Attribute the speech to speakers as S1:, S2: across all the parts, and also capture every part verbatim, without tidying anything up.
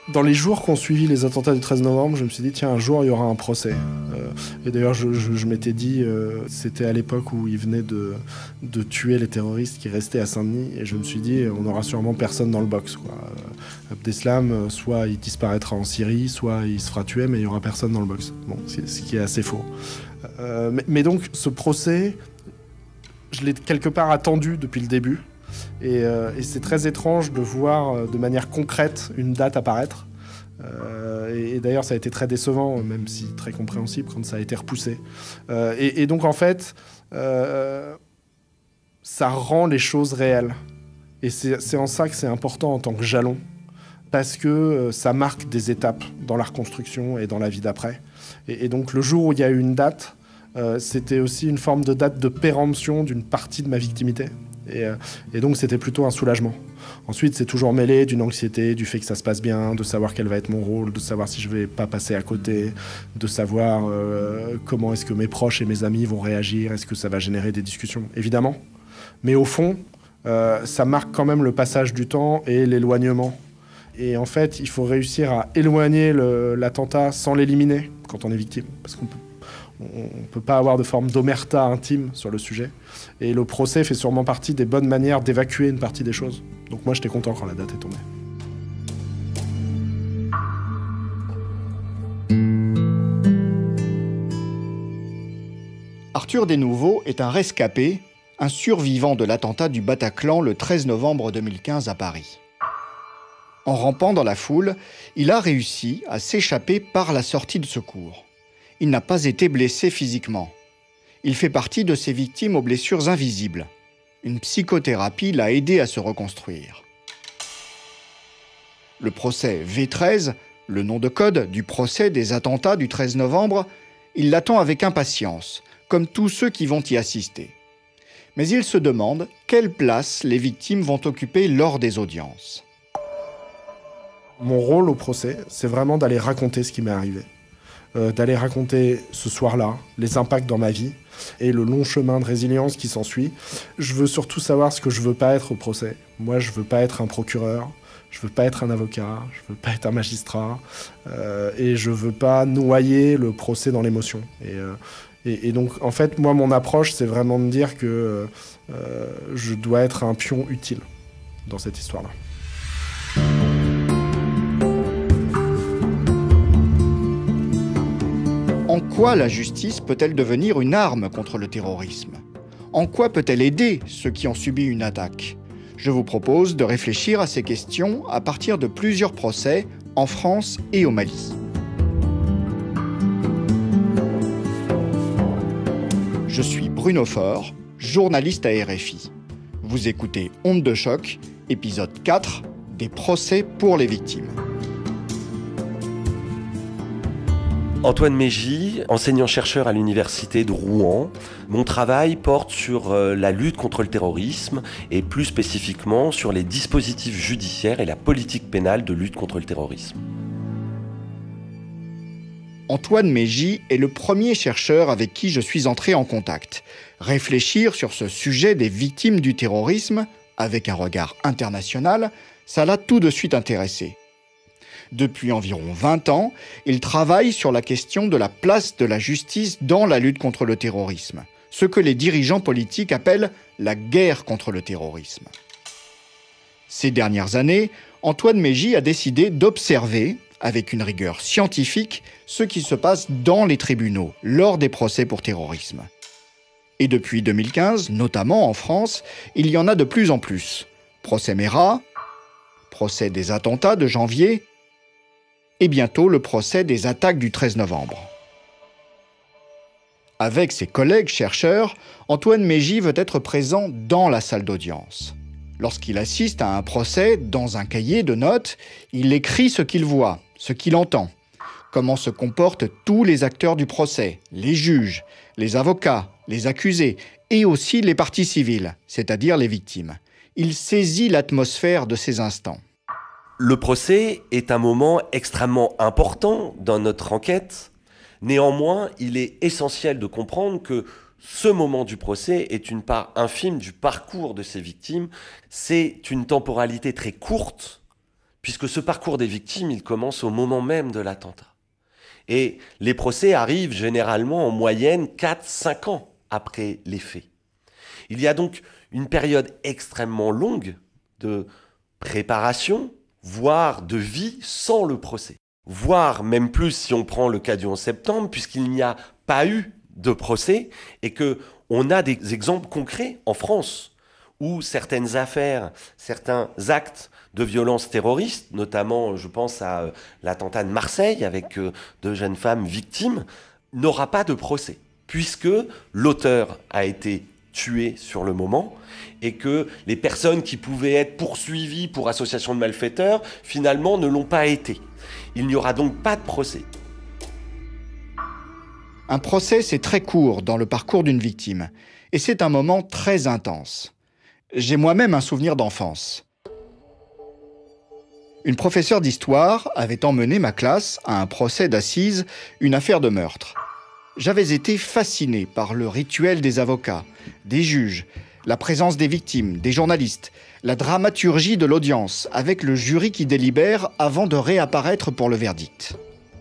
S1: Dans les jours qui ont suivi les attentats du treize novembre, je me suis dit, tiens, un jour, il y aura un procès. Euh, et d'ailleurs, je, je, je m'étais dit, euh, c'était à l'époque où ils venaient de, de tuer les terroristes qui restaient à Saint-Denis. Et je me suis dit, on n'aura sûrement personne dans le box, quoi. Euh, Abdeslam, soit il disparaîtra en Syrie, soit il se fera tuer, mais il n'y aura personne dans le box. Bon, ce qui est assez faux. Euh, mais, mais donc, ce procès, je l'ai quelque part attendu depuis le début. Et, euh, et c'est très étrange de voir euh, de manière concrète une date apparaître. Euh, et, et d'ailleurs, ça a été très décevant, même si très compréhensible, quand ça a été repoussé. Euh, et, et donc, en fait, euh, ça rend les choses réelles. Et c'est, c'est en ça que c'est important en tant que jalon, parce que euh, ça marque des étapes dans la reconstruction et dans la vie d'après. Et, et donc, le jour où il y a eu une date, euh, c'était aussi une forme de date de péremption d'une partie de ma victimité. Et, euh, et donc c'était plutôt un soulagement. Ensuite, c'est toujours mêlé d'une anxiété, du fait que ça se passe bien, de savoir quel va être mon rôle, de savoir si je vais pas passer à côté, de savoir euh, comment est-ce que mes proches et mes amis vont réagir, est-ce que ça va générer des discussions, évidemment. Mais au fond, euh, ça marque quand même le passage du temps et l'éloignement. Et en fait, il faut réussir à éloigner le, l'attentat sans l'éliminer quand on est victime, parce qu'on peut On ne peut pas avoir de forme d'omerta intime sur le sujet. Et le procès fait sûrement partie des bonnes manières d'évacuer une partie des choses. Donc moi, j'étais content quand la date est tombée.
S2: Arthur Desnouveaux est un rescapé, un survivant de l'attentat du Bataclan le treize novembre deux mille quinze à Paris. En rampant dans la foule, il a réussi à s'échapper par la sortie de secours. Il n'a pas été blessé physiquement. Il fait partie de ces victimes aux blessures invisibles. Une psychothérapie l'a aidé à se reconstruire. Le procès V treize, le nom de code du procès des attentats du treize novembre, il l'attend avec impatience, comme tous ceux qui vont y assister. Mais il se demande quelle place les victimes vont occuper lors des audiences.
S1: Mon rôle au procès, c'est vraiment d'aller raconter ce qui m'est arrivé. Euh, d'aller raconter ce soir-là, les impacts dans ma vie et le long chemin de résilience qui s'ensuit. Je veux surtout savoir ce que je veux pas être au procès. Moi, je veux pas être un procureur, je veux pas être un avocat, je veux pas être un magistrat, euh, et je veux pas noyer le procès dans l'émotion. Et, euh, et, et donc, en fait, moi, mon approche, c'est vraiment de dire que euh, je dois être un pion utile dans cette histoire-là.
S2: En quoi la justice peut-elle devenir une arme contre le terrorisme ? En quoi peut-elle aider ceux qui ont subi une attaque ? Je vous propose de réfléchir à ces questions à partir de plusieurs procès en France et au Mali. Je suis Bruno Faure, journaliste à R F I. Vous écoutez Onde de choc, épisode quatre, des procès pour les victimes.
S3: Antoine Mégy, enseignant-chercheur à l'université de Rouen. Mon travail porte sur la lutte contre le terrorisme et plus spécifiquement sur les dispositifs judiciaires et la politique pénale de lutte contre le terrorisme.
S2: Antoine Mégy est le premier chercheur avec qui je suis entré en contact. Réfléchir sur ce sujet des victimes du terrorisme, avec un regard international, ça l'a tout de suite intéressé. Depuis environ vingt ans, il travaille sur la question de la place de la justice dans la lutte contre le terrorisme, ce que les dirigeants politiques appellent la guerre contre le terrorisme. Ces dernières années, Antoine Mégy a décidé d'observer, avec une rigueur scientifique, ce qui se passe dans les tribunaux lors des procès pour terrorisme. Et depuis deux mille quinze, notamment en France, il y en a de plus en plus. Procès Merat, procès des attentats de janvier, et bientôt le procès des attaques du treize novembre. Avec ses collègues chercheurs, Antoine Mégy veut être présent dans la salle d'audience. Lorsqu'il assiste à un procès, dans un cahier de notes, il écrit ce qu'il voit, ce qu'il entend, comment se comportent tous les acteurs du procès, les juges, les avocats, les accusés, et aussi les parties civiles, c'est-à-dire les victimes. Il saisit l'atmosphère de ces instants.
S3: Le procès est un moment extrêmement important dans notre enquête. Néanmoins, il est essentiel de comprendre que ce moment du procès est une part infime du parcours de ces victimes. C'est une temporalité très courte puisque ce parcours des victimes, il commence au moment même de l'attentat. Et les procès arrivent généralement en moyenne quatre à cinq ans après les faits. Il y a donc une période extrêmement longue de préparation, voire de vie sans le procès. Voire même plus si on prend le cas du onze septembre, puisqu'il n'y a pas eu de procès et qu'on a des exemples concrets en France où certaines affaires, certains actes de violence terroriste, notamment je pense à euh, l'attentat de Marseille avec euh, deux jeunes femmes victimes, n'aura pas de procès, puisque l'auteur a été tué sur le moment et que les personnes qui pouvaient être poursuivies pour association de malfaiteurs, finalement ne l'ont pas été. Il n'y aura donc pas de procès.
S2: Un procès, c'est très court dans le parcours d'une victime, et c'est un moment très intense. J'ai moi-même un souvenir d'enfance. Une professeure d'histoire avait emmené ma classe à un procès d'assises, une affaire de meurtre. J'avais été fasciné par le rituel des avocats, des juges, la présence des victimes, des journalistes, la dramaturgie de l'audience, avec le jury qui délibère avant de réapparaître pour le verdict.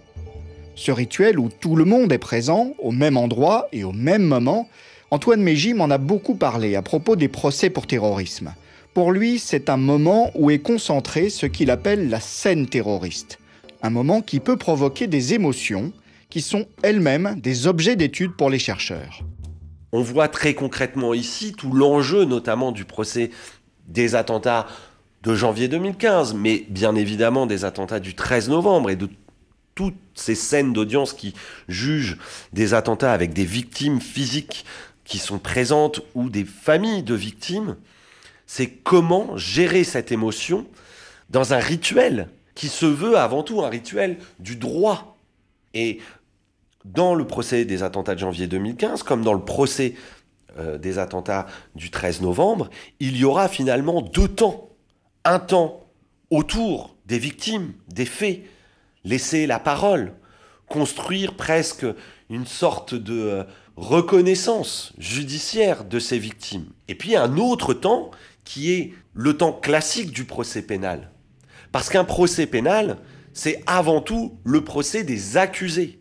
S2: Ce rituel où tout le monde est présent, au même endroit et au même moment, Antoine Mégy m'en a beaucoup parlé à propos des procès pour terrorisme. Pour lui, c'est un moment où est concentré ce qu'il appelle la scène terroriste. Un moment qui peut provoquer des émotions qui sont elles-mêmes des objets d'étude pour les chercheurs.
S3: On voit très concrètement ici tout l'enjeu notamment du procès des attentats de janvier deux mille quinze, mais bien évidemment des attentats du treize novembre et de toutes ces scènes d'audience qui jugent des attentats avec des victimes physiques qui sont présentes ou des familles de victimes. C'est comment gérer cette émotion dans un rituel qui se veut avant tout un rituel du droit. Et dans le procès des attentats de janvier deux mille quinze, comme dans le procès euh, des attentats du treize novembre, il y aura finalement deux temps. Un temps autour des victimes, des faits, laisser la parole, construire presque une sorte de euh, reconnaissance judiciaire de ces victimes. Et puis un autre temps qui est le temps classique du procès pénal. Parce qu'un procès pénal, c'est avant tout le procès des accusés.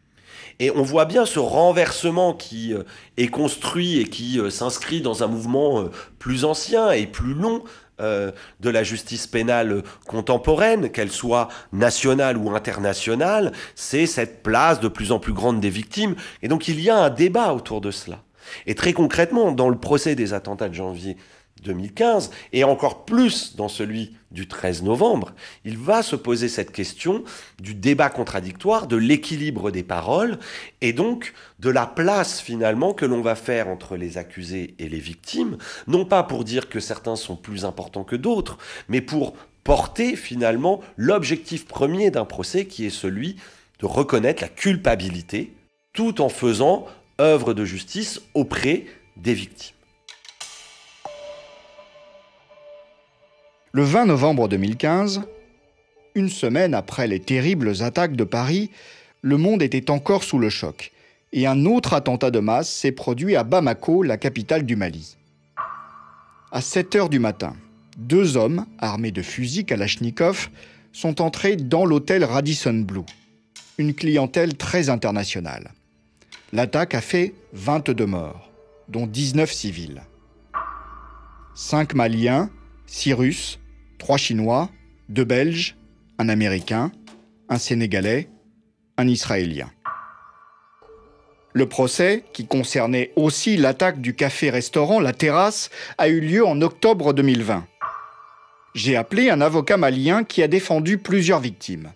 S3: Et on voit bien ce renversement qui euh, est construit et qui euh, s'inscrit dans un mouvement euh, plus ancien et plus long euh, de la justice pénale contemporaine, qu'elle soit nationale ou internationale. C'est cette place de plus en plus grande des victimes. Et donc il y a un débat autour de cela. Et très concrètement, dans le procès des attentats de janvier deux mille quinze, et encore plus dans celui du treize novembre, il va se poser cette question du débat contradictoire, de l'équilibre des paroles, et donc de la place finalement que l'on va faire entre les accusés et les victimes, non pas pour dire que certains sont plus importants que d'autres, mais pour porter finalement l'objectif premier d'un procès qui est celui de reconnaître la culpabilité, tout en faisant œuvre de justice auprès des victimes.
S2: Le vingt novembre deux mille quinze, une semaine après les terribles attaques de Paris, le monde était encore sous le choc. Et un autre attentat de masse s'est produit à Bamako, la capitale du Mali. À sept heures du matin, deux hommes, armés de fusils Kalachnikov, sont entrés dans l'hôtel Radisson Blu, une clientèle très internationale. L'attaque a fait vingt-deux morts, dont dix-neuf civils. Cinq Maliens, six Russes, trois Chinois, deux Belges, un Américain, un Sénégalais, un Israélien. Le procès, qui concernait aussi l'attaque du café-restaurant La Terrasse, a eu lieu en octobre deux mille vingt. J'ai appelé un avocat malien qui a défendu plusieurs victimes.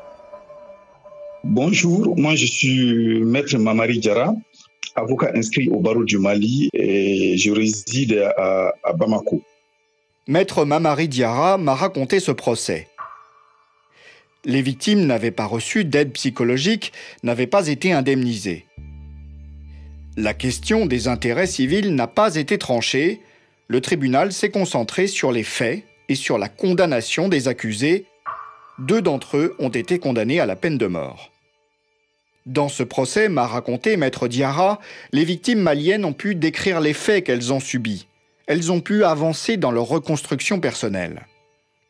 S4: Bonjour, moi je suis Maître Mamari Diarra, avocat inscrit au barreau du Mali et je réside à, à Bamako.
S2: Maître Mamari Diarra m'a raconté ce procès. Les victimes n'avaient pas reçu d'aide psychologique, n'avaient pas été indemnisées. La question des intérêts civils n'a pas été tranchée. Le tribunal s'est concentré sur les faits et sur la condamnation des accusés. Deux d'entre eux ont été condamnés à la peine de mort. Dans ce procès, m'a raconté Maître Diarra, les victimes maliennes ont pu décrire les faits qu'elles ont subis. Elles ont pu avancer dans leur reconstruction personnelle.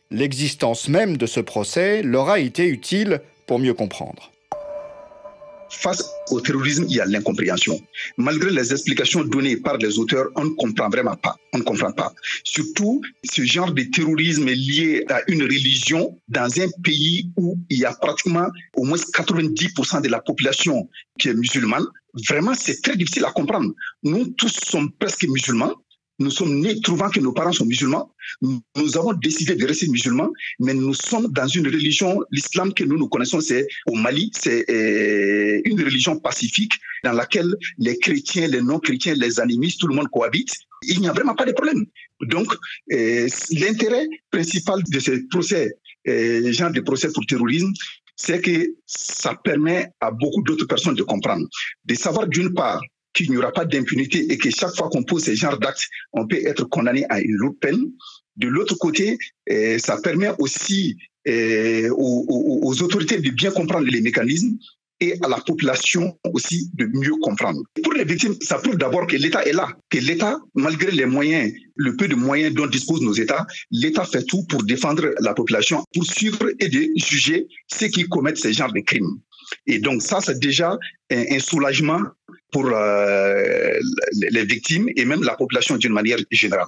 S2: L'existence même de ce procès leur a été utile pour mieux comprendre.
S4: Face au terrorisme, il y a l'incompréhension. Malgré les explications données par les auteurs, on ne comprend vraiment pas. On ne comprend pas. Surtout, ce genre de terrorisme est lié à une religion dans un pays où il y a pratiquement au moins quatre-vingt-dix pour cent de la population qui est musulmane. Vraiment, c'est très difficile à comprendre. Nous tous sommes presque musulmans. Nous sommes nés trouvant que nos parents sont musulmans. Nous avons décidé de rester musulmans, mais nous sommes dans une religion, l'islam que nous nous connaissons, c'est au Mali, c'est une religion pacifique dans laquelle les chrétiens, les non-chrétiens, les animistes, tout le monde cohabite. Il n'y a vraiment pas de problème. Donc, euh, l'intérêt principal de ce procès, euh, genre de procès pour terrorisme, c'est que ça permet à beaucoup d'autres personnes de comprendre, de savoir d'une part qu'il n'y aura pas d'impunité et que chaque fois qu'on pose ce genre d'actes, on peut être condamné à une lourde peine. De l'autre côté, euh, ça permet aussi euh, aux, aux, aux autorités de bien comprendre les mécanismes et à la population aussi de mieux comprendre. Pour les victimes, ça prouve d'abord que l'État est là, que l'État, malgré les moyens, le peu de moyens dont disposent nos États, l'État fait tout pour défendre la population, pour suivre et de juger ceux qui commettent ce genre de crimes. Et donc ça, c'est déjà un, un soulagement pour euh, les victimes et même la population d'une manière générale.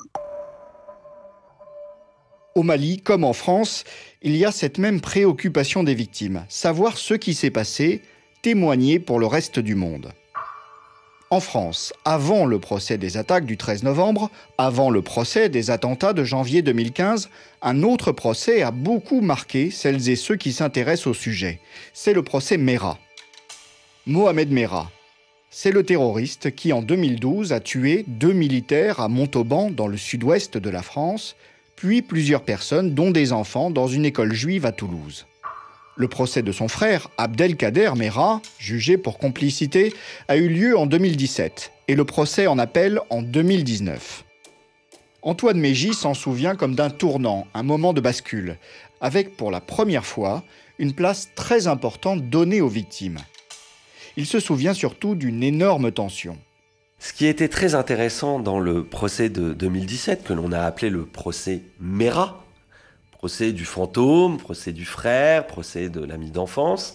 S2: Au Mali, comme en France, il y a cette même préoccupation des victimes, savoir ce qui s'est passé, témoigner pour le reste du monde. En France, avant le procès des attaques du treize novembre, avant le procès des attentats de janvier deux mille quinze, un autre procès a beaucoup marqué celles et ceux qui s'intéressent au sujet. C'est le procès Merah. Mohamed Merah. C'est le terroriste qui, en deux mille douze, a tué deux militaires à Montauban, dans le sud-ouest de la France, puis plusieurs personnes, dont des enfants, dans une école juive à Toulouse. Le procès de son frère, Abdelkader Merah, jugé pour complicité, a eu lieu en deux mille dix-sept et le procès en appel en deux mille dix-neuf. Antoine Mégy s'en souvient comme d'un tournant, un moment de bascule, avec pour la première fois une place très importante donnée aux victimes. Il se souvient surtout d'une énorme tension.
S3: Ce qui était très intéressant dans le procès de deux mille dix-sept, que l'on a appelé le procès Merah, procès du fantôme, procès du frère, procès de l'ami d'enfance,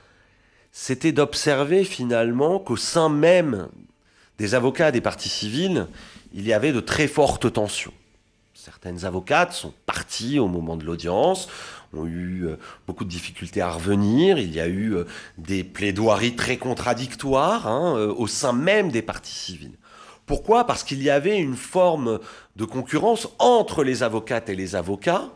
S3: c'était d'observer finalement qu'au sein même des avocats des parties civiles, il y avait de très fortes tensions. Certaines avocates sont parties au moment de l'audience, ont eu beaucoup de difficultés à revenir, il y a eu des plaidoiries très contradictoires hein, au sein même des parties civiles. Pourquoi ? Parce qu'il y avait une forme de concurrence entre les avocates et les avocats,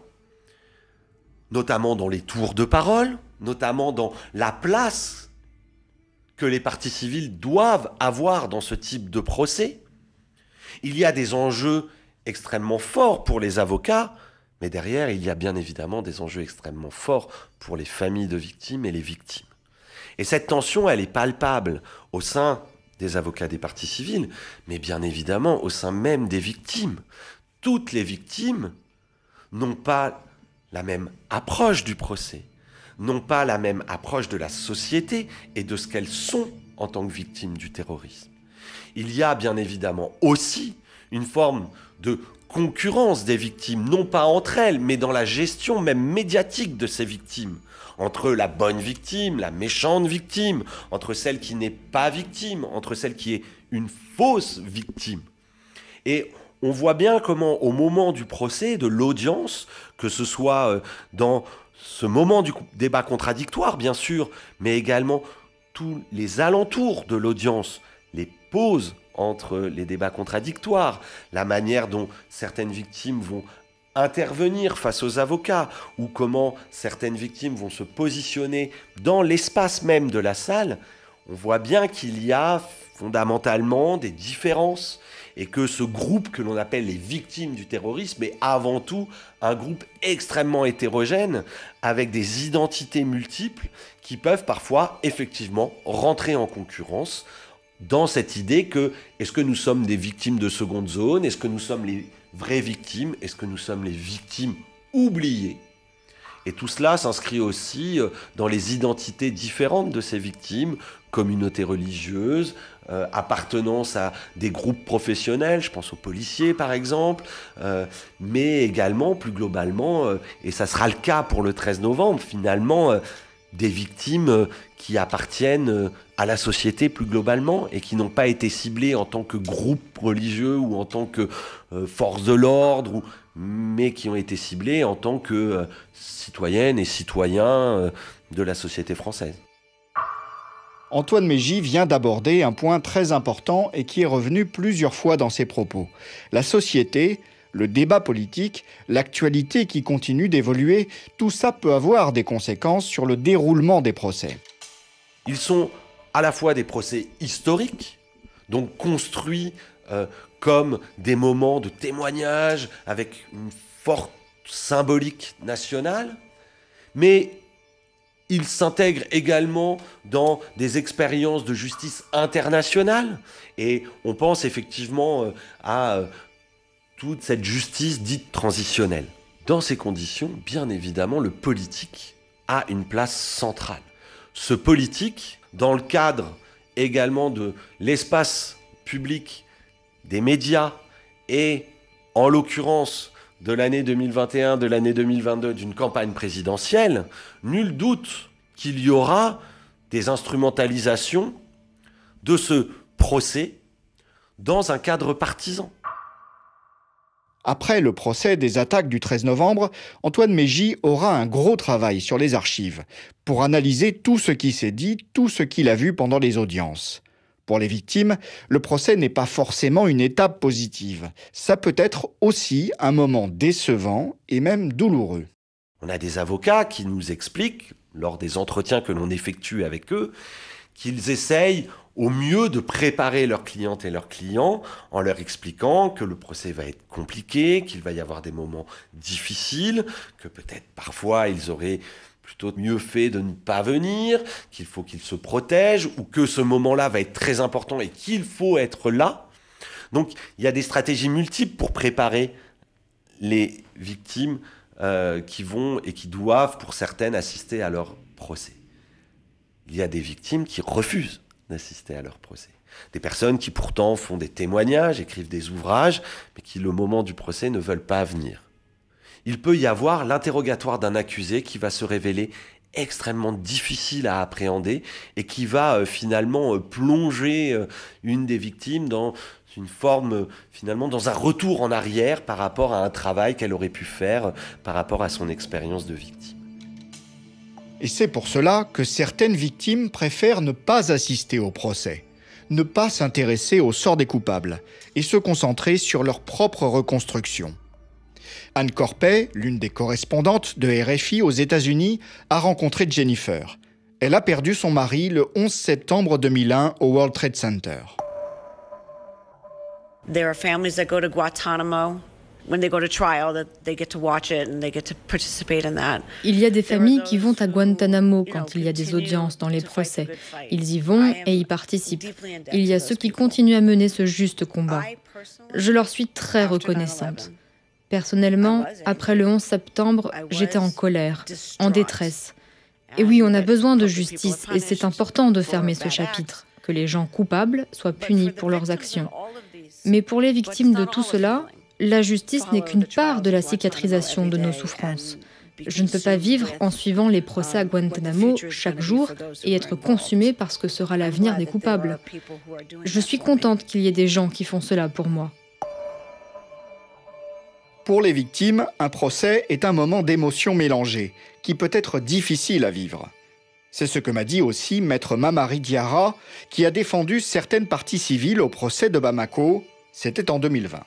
S3: notamment dans les tours de parole, notamment dans la place que les parties civiles doivent avoir dans ce type de procès. Il y a des enjeux extrêmement forts pour les avocats, mais derrière, il y a bien évidemment des enjeux extrêmement forts pour les familles de victimes et les victimes. Et cette tension, elle est palpable au sein des avocats des parties civiles, mais bien évidemment au sein même des victimes. Toutes les victimes n'ont pas la même approche du procès, n'ont pas la même approche de la société et de ce qu'elles sont en tant que victimes du terrorisme. Il y a bien évidemment aussi une forme de concurrence des victimes, non pas entre elles, mais dans la gestion même médiatique de ces victimes, entre la bonne victime, la méchante victime, entre celle qui n'est pas victime, entre celle qui est une fausse victime. Et on voit bien comment, au moment du procès, de l'audience, que ce soit dans ce moment du débat contradictoire, bien sûr, mais également tous les alentours de l'audience, les pauses entre les débats contradictoires, la manière dont certaines victimes vont intervenir face aux avocats, ou comment certaines victimes vont se positionner dans l'espace même de la salle, on voit bien qu'il y a fondamentalement des différences et que ce groupe que l'on appelle les victimes du terrorisme est avant tout un groupe extrêmement hétérogène avec des identités multiples qui peuvent parfois effectivement rentrer en concurrence dans cette idée que est-ce que nous sommes des victimes de seconde zone, est-ce que nous sommes les vraies victimes, est-ce que nous sommes les victimes oubliées. Et tout cela s'inscrit aussi dans les identités différentes de ces victimes, communautés religieuses, euh, appartenance à des groupes professionnels, je pense aux policiers par exemple, euh, mais également plus globalement, euh, et ça sera le cas pour le treize novembre, finalement, euh, des victimes euh, qui appartiennent euh, à la société plus globalement et qui n'ont pas été ciblées en tant que groupe religieux ou en tant que euh, force de l'ordre, ou, mais qui ont été ciblées en tant que euh, citoyennes et citoyens euh, de la société française.
S2: Antoine Mégy vient d'aborder un point très important et qui est revenu plusieurs fois dans ses propos. La société, le débat politique, l'actualité qui continue d'évoluer, tout ça peut avoir des conséquences sur le déroulement des procès.
S3: Ils sont à la fois des procès historiques, donc construits euh, comme des moments de témoignage avec une forte symbolique nationale, mais ils s'intègrent également dans des expériences de justice internationale, et on pense effectivement euh, à euh, toute cette justice dite transitionnelle. Dans ces conditions, bien évidemment, le politique a une place centrale. Ce politique, dans le cadre également de l'espace public, des médias et, en l'occurrence, de l'année deux mille vingt et un, de l'année deux mille vingt-deux, d'une campagne présidentielle, nul doute qu'il y aura des instrumentalisations de ce procès dans un cadre partisan.
S2: Après le procès des attaques du treize novembre, Antoine Mégy aura un gros travail sur les archives pour analyser tout ce qui s'est dit, tout ce qu'il a vu pendant les audiences. Pour les victimes, le procès n'est pas forcément une étape positive. Ça peut être aussi un moment décevant et même douloureux.
S3: On a des avocats qui nous expliquent, lors des entretiens que l'on effectue avec eux, qu'ils essayent au mieux de préparer leurs clientes et leurs clients en leur expliquant que le procès va être compliqué, qu'il va y avoir des moments difficiles, que peut-être parfois ils auraient plutôt mieux fait de ne pas venir, qu'il faut qu'ils se protègent, ou que ce moment-là va être très important et qu'il faut être là. Donc il y a des stratégies multiples pour préparer les victimes euh, qui vont et qui doivent, pour certaines, assister à leur procès. Il y a des victimes qui refusent d'assister à leur procès. Des personnes qui pourtant font des témoignages, écrivent des ouvrages, mais qui, le moment du procès, ne veulent pas venir. Il peut y avoir l'interrogatoire d'un accusé qui va se révéler extrêmement difficile à appréhender et qui va euh, finalement euh, plonger euh, une des victimes dans une forme, euh, finalement, dans un retour en arrière par rapport à un travail qu'elle aurait pu faire euh, par rapport à son expérience de victime.
S2: Et c'est pour cela que certaines victimes préfèrent ne pas assister au procès, ne pas s'intéresser au sort des coupables et se concentrer sur leur propre reconstruction. Anne Corpet, l'une des correspondantes de R F I aux États-Unis, a rencontré Jennifer. Elle a perdu son mari le onze septembre deux mille un au World Trade Center.
S5: There are families that go to Guantanamo. When they go to trial, that they get to watch it and they get to participate in that.
S6: Il y a des familles qui vont à Guantanamo quand il y a des audiences dans les procès. Ils y vont et y participent. Il y a ceux qui continuent à mener ce juste combat. Je leur suis très reconnaissante. Personnellement, après le onze septembre, j'étais en colère, en détresse. Et oui, on a besoin de justice et c'est important de fermer ce chapitre, que les gens coupables soient punis pour leurs actions. Mais pour les victimes de tout cela, la justice n'est qu'une part de la cicatrisation de nos souffrances. Je ne peux pas vivre en suivant les procès à Guantanamo chaque jour et être consumée par ce que sera l'avenir des coupables. Je suis contente qu'il y ait des gens qui font cela pour moi.
S2: Pour les victimes, un procès est un moment d'émotions mélangées, qui peut être difficile à vivre. C'est ce que m'a dit aussi Maître Mamary Diarra, qui a défendu certaines parties civiles au procès de Bamako. C'était en deux mille vingt.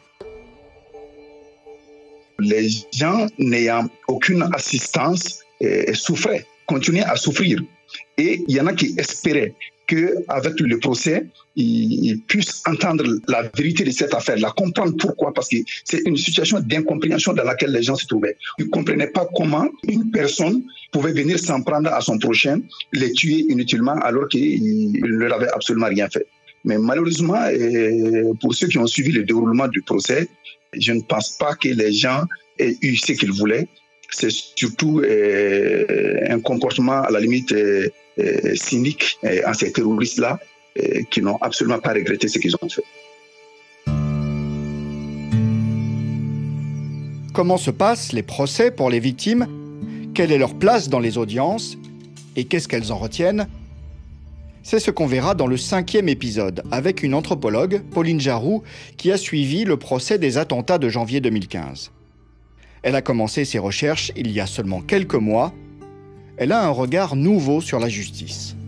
S4: Les gens n'ayant aucune assistance eh, souffraient, continuaient à souffrir. Et il y en a qui espéraient qu'avec le procès, ils, ils puissent entendre la vérité de cette affaire, la comprendre pourquoi, parce que c'est une situation d'incompréhension dans laquelle les gens se trouvaient. Ils ne comprenaient pas comment une personne pouvait venir s'en prendre à son prochain, les tuer inutilement alors qu'il ne leur avait absolument rien fait. Mais malheureusement, pour ceux qui ont suivi le déroulement du procès, je ne pense pas que les gens aient eu ce qu'ils voulaient. c'est surtout euh, un comportement à la limite euh, euh, cynique euh, en ces terroristes-là euh, qui n'ont absolument pas regretté ce qu'ils ont fait.
S2: Comment se passent les procès pour les victimes? Quelle est leur place dans les audiences? Et qu'est-ce qu'elles en retiennent? C'est ce qu'on verra dans le cinquième épisode, avec une anthropologue, Pauline Jarroux, qui a suivi le procès des attentats de janvier deux mille quinze. Elle a commencé ses recherches il y a seulement quelques mois. Elle a un regard nouveau sur la justice.